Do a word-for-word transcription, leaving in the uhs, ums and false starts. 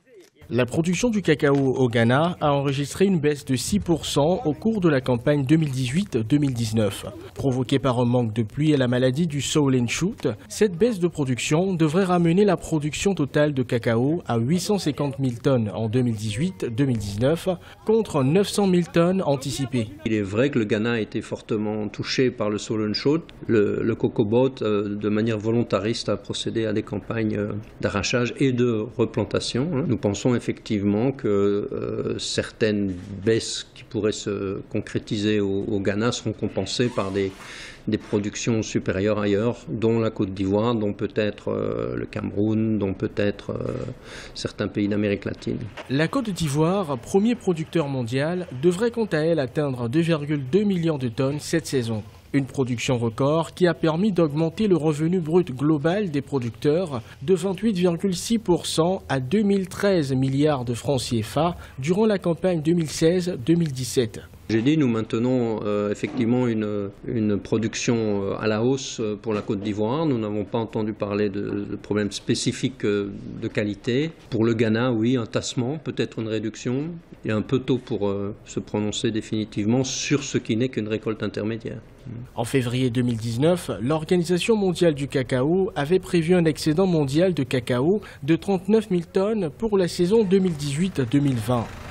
La production du cacao au Ghana a enregistré une baisse de six pour cent au cours de la campagne deux mille dix-huit deux mille dix-neuf. Provoquée par un manque de pluie et la maladie du Soil and Shoot, cette baisse de production devrait ramener la production totale de cacao à huit cent cinquante mille tonnes en deux mille dix-huit deux mille dix-neuf contre neuf cent mille tonnes anticipées. Il est vrai que le Ghana a été fortement touché par le Soil and Shoot. Le, le CocoBoat, euh, de manière volontariste, a procédé à des campagnes euh, d'arrachage et de replantation. Hein. Nous pensons effectivement que euh, certaines baisses qui pourraient se concrétiser au, au Ghana seront compensées par des, des productions supérieures ailleurs, dont la Côte d'Ivoire, dont peut-être euh, le Cameroun, dont peut-être euh, certains pays d'Amérique latine. La Côte d'Ivoire, premier producteur mondial, devrait quant à elle atteindre deux virgule deux millions de tonnes cette saison. Une production record qui a permis d'augmenter le revenu brut global des producteurs de vingt-huit virgule six pour cent à deux mille treize milliards de francs C F A durant la campagne deux mille seize deux mille dix-sept. J'ai dit, nous maintenons euh, effectivement une, une production à la hausse pour la Côte d'Ivoire. Nous n'avons pas entendu parler de, de problèmes spécifiques de qualité. Pour le Ghana, oui, un tassement, peut-être une réduction. Il est un peu tôt pour euh, se prononcer définitivement sur ce qui n'est qu'une récolte intermédiaire. En février deux mille dix-neuf, l'Organisation mondiale du cacao avait prévu un excédent mondial de cacao de trente-neuf mille tonnes pour la saison deux mille dix-huit deux mille vingt.